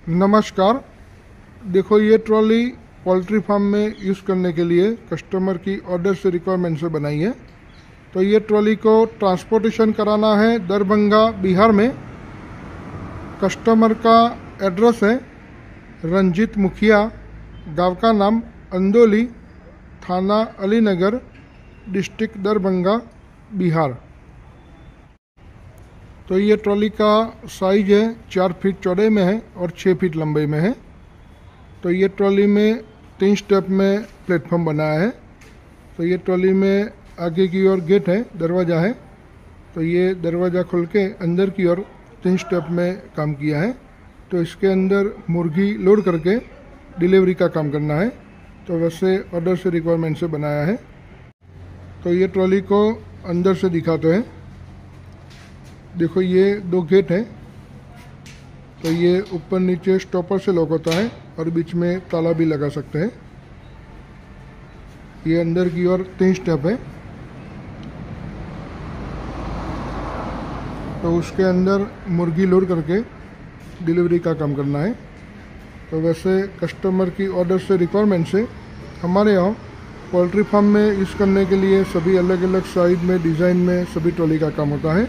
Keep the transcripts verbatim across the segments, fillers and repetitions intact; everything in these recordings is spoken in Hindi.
नमस्कार। देखो, ये ट्रॉली पोल्ट्री फार्म में यूज़ करने के लिए कस्टमर की ऑर्डर से रिक्वायरमेंट से बनाई है। तो ये ट्रॉली को ट्रांसपोर्टेशन कराना है दरभंगा बिहार में। कस्टमर का एड्रेस है रंजीत मुखिया, गांव का नाम अंदोली, थाना अलीनगर, डिस्ट्रिक्ट दरभंगा बिहार। तो ये ट्रॉली का साइज है चार फीट चौड़े में है और छः फीट लंबाई में है। तो ये ट्रॉली में तीन स्टेप में प्लेटफॉर्म बनाया है। तो ये ट्रॉली में आगे की ओर गेट है, दरवाज़ा है। तो ये दरवाज़ा खोल के अंदर की ओर तीन स्टेप में काम किया है। तो इसके अंदर मुर्गी लोड करके डिलीवरी का काम करना है। तो वैसे ऑर्डर से रिक्वायरमेंट से बनाया है। तो ये ट्रॉली को अंदर से दिखाते हैं। देखो, ये दो गेट है। तो ये ऊपर नीचे स्टॉपर से लॉक होता है और बीच में ताला भी लगा सकते हैं। ये अंदर की ओर तीन स्टेप है। तो उसके अंदर मुर्गी लोड करके डिलीवरी का काम करना है। तो वैसे कस्टमर की ऑर्डर से रिक्वायरमेंट से हमारे यहाँ पोल्ट्री फार्म में यूज़ करने के लिए सभी अलग अलग साइज में, डिज़ाइन में सभी ट्रॉली का काम होता है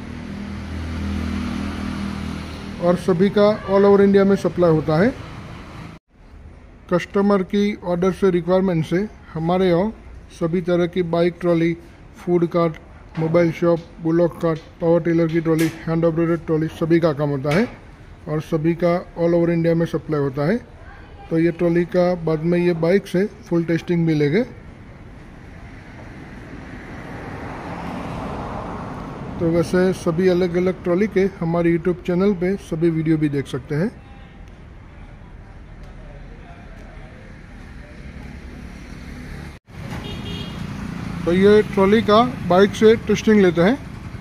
और सभी का ऑल ओवर इंडिया में सप्लाई होता है। कस्टमर की ऑर्डर से रिक्वायरमेंट से हमारे यहाँ सभी तरह की bike trolley, food cart, mobile shop, bullock cart, power tiller की ट्रॉली, हैंड ऑपरेटेड ट्रॉली सभी का काम होता है और सभी का ऑल ओवर इंडिया में सप्लाई होता है। तो ये ट्रॉली का बाद में ये बाइक से फुल टेस्टिंग मिलेगा। तो वैसे सभी अलग अलग ट्रॉली के हमारे यूट्यूब चैनल पे सभी वीडियो भी देख सकते हैं। तो ये ट्रॉली का बाइक से टेस्टिंग लेते हैं।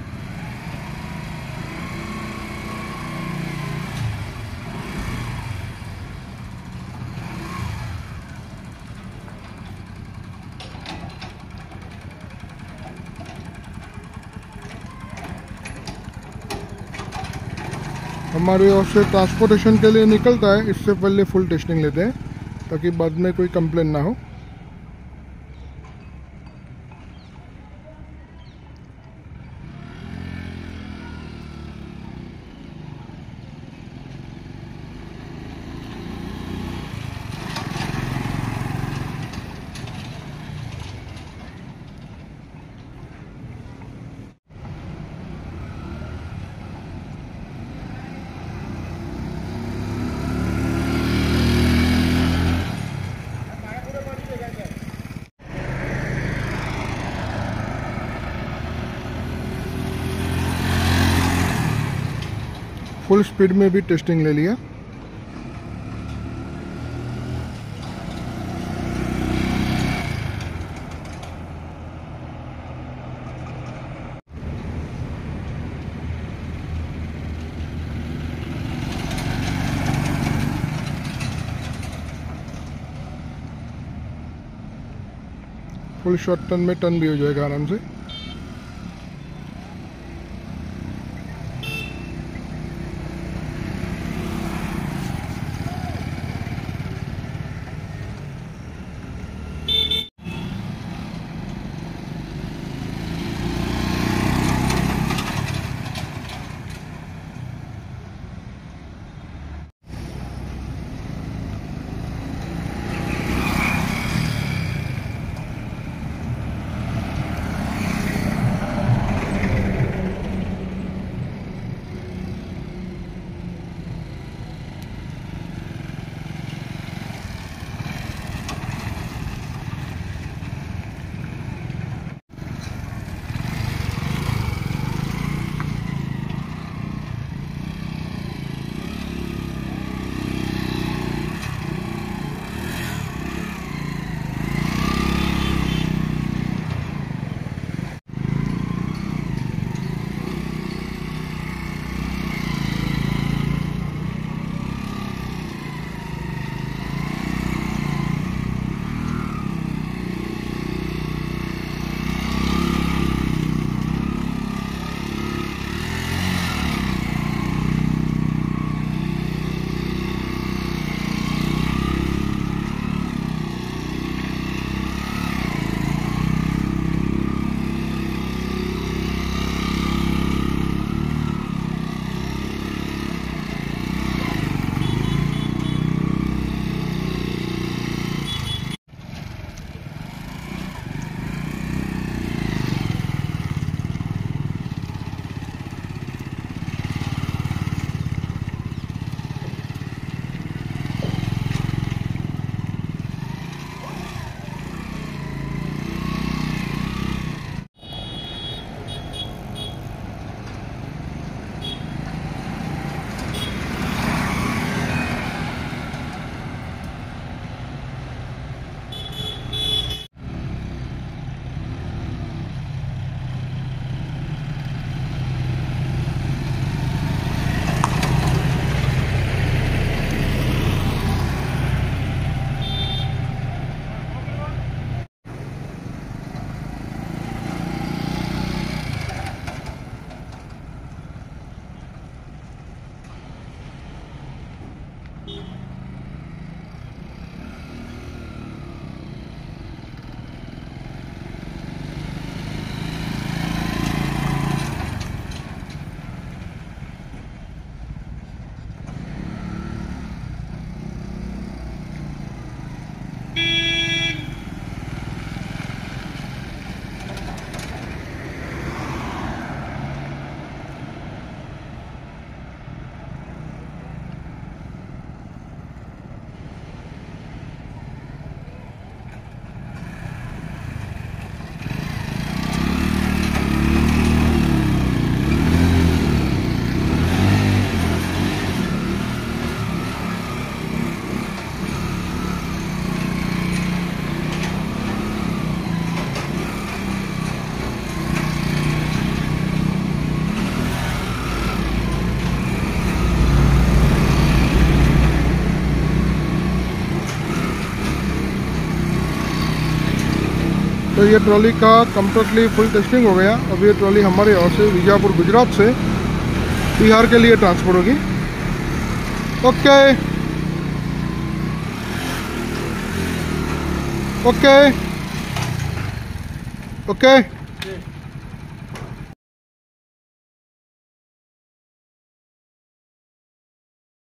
हमारे ओर से ट्रांसपोर्टेशन के लिए निकलता है, इससे पहले फुल टेस्टिंग लेते हैं ताकि बाद में कोई कंप्लेन ना हो। फुल स्पीड में भी टेस्टिंग ले लिया। फुल शॉर्ट टर्न में टर्न भी हो जाएगा आराम से। तो ये ट्रॉली का कम्प्लीटली फुल टेस्टिंग हो गया। अब ये ट्रॉली हमारे यहाँ से बीजापुर गुजरात से बिहार के लिए ट्रांसफर होगी। Okay okay okay